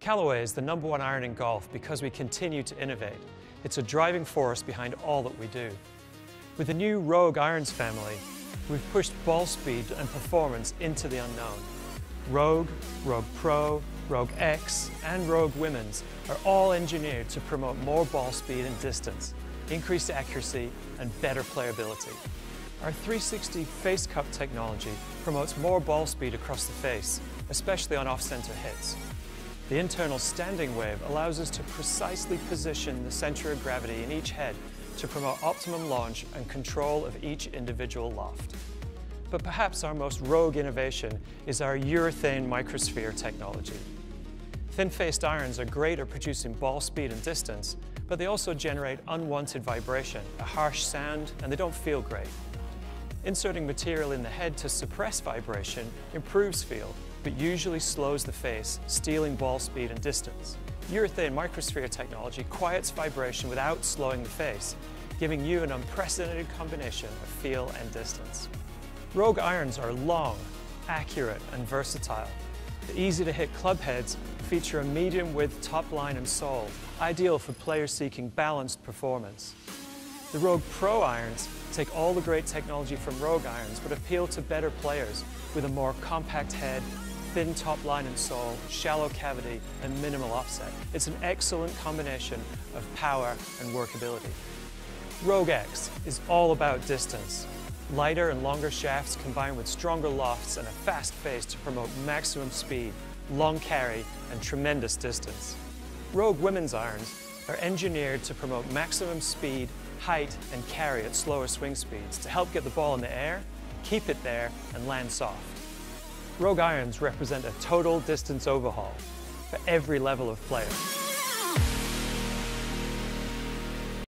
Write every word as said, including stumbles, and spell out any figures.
Callaway is the number one iron in golf because we continue to innovate. It's a driving force behind all that we do. With the new Rogue irons family, we've pushed ball speed and performance into the unknown. Rogue, Rogue Pro, Rogue X, and Rogue Women's are all engineered to promote more ball speed and distance, increased accuracy, and better playability. Our three sixty Face Cup technology promotes more ball speed across the face, especially on off-center hits. The internal standing wave allows us to precisely position the center of gravity in each head to promote optimum launch and control of each individual loft. But perhaps our most rogue innovation is our urethane microsphere technology. Thin-faced irons are great at producing ball speed and distance, but they also generate unwanted vibration, a harsh sound, and they don't feel great. Inserting material in the head to suppress vibration improves feel, but usually slows the face, stealing ball speed and distance. Urethane microsphere technology quiets vibration without slowing the face, giving you an unprecedented combination of feel and distance. Rogue irons are long, accurate, and versatile. The easy-to-hit club heads feature a medium-width top line and sole, ideal for players seeking balanced performance. The Rogue Pro irons take all the great technology from Rogue irons but appeal to better players with a more compact head, thin top line and sole, shallow cavity, and minimal offset. It's an excellent combination of power and workability. Rogue X is all about distance. Lighter and longer shafts combined with stronger lofts and a fast face to promote maximum speed, long carry, and tremendous distance. Rogue Women's irons are engineered to promote maximum speed, height, and carry at slower swing speeds to help get the ball in the air, keep it there, and land soft. Rogue irons represent a total distance overhaul for every level of player.